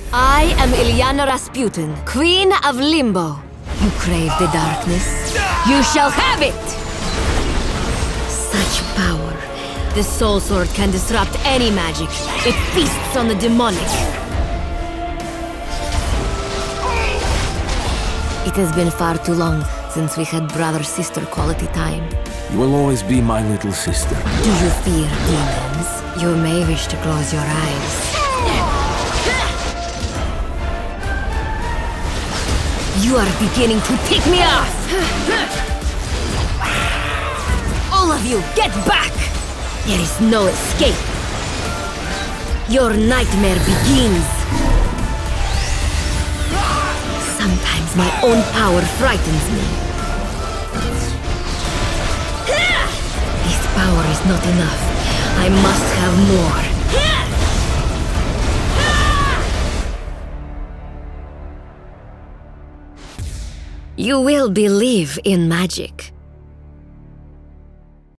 I am Ilyana Rasputin, Queen of Limbo. You crave the darkness. You shall have it! Such power. The soul sword can disrupt any magic. It feasts on the demonic. It has been far too long since we had brother-sister quality time. You will always be my little sister. Do you fear demons? You may wish to close your eyes. You are beginning to tick me off! All of you, get back! There is no escape. Your nightmare begins. Sometimes my own power frightens me. This power is not enough. I must have more. You will believe in magic.